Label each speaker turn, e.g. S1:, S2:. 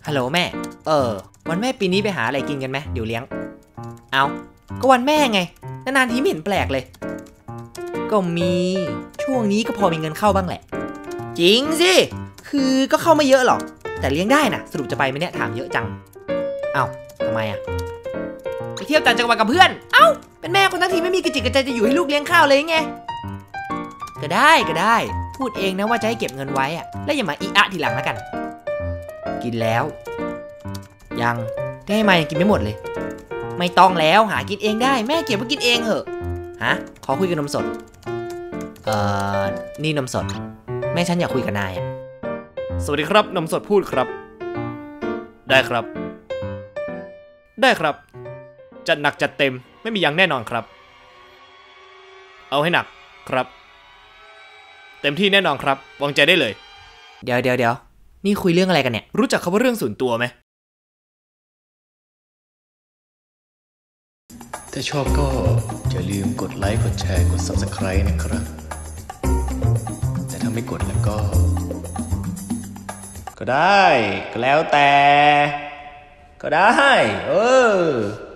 S1: ฮัลโหลแม่วันแม่ปีนี้ไปหาอะไรกินกันไหมเดี๋ยวเลี้ยงเอาก็วันแม่ไงนานๆทีไม่เห็นแปลกเลยก็มีช่วงนี้ก็พอมีเงินเข้าบ้างแหละจริงสิคือก็เข้าไม่เยอะหรอกแต่เลี้ยงได้นะสรุปจะไปไหมเนี่ยถามเยอะจังเอาทำไมอะไปเที่ยวต่างจังหวัดกับเพื่อนเอ้าเป็นแม่คนทั้งทีไม่มีกระจิกกระใจจะอยู่ให้ลูกเลี้ยงข้าวเลยไงก็ได้พูดเองนะว่าจะให้เก็บเงินไว้อะแล้วอย่ามาอีอะทีหลังแล้วกันกินแล้วยังได้มายังกินไม่หมดเลยไม่ต้องแล้วหากินเองได้แม่เก็บไว้กินเองเหอะฮะขอคุยกับนมสดนี่นมสดแม่ฉันอยากคุยกับนายอะสวัสดีครับนมสดพูดครับได้ครับจัดหนักจัดเต็มไม่มียังแน่นอนครับเอาให้หนักครับเต็มที่แน่นอนครับวางใจได้เลยเดี๋ยวนี่คุยเรื่องอะไรกันเนี่ยรู้จักคำว่าเรื่องส่วนตัวไหม
S2: ถ้าชอบก็อย่าลืมกดไลค์กดแชร์กด Subscribe นะครับแต่ถ้าไม่กดแล้วก็ได้ก็แล้วแต่ก็ได้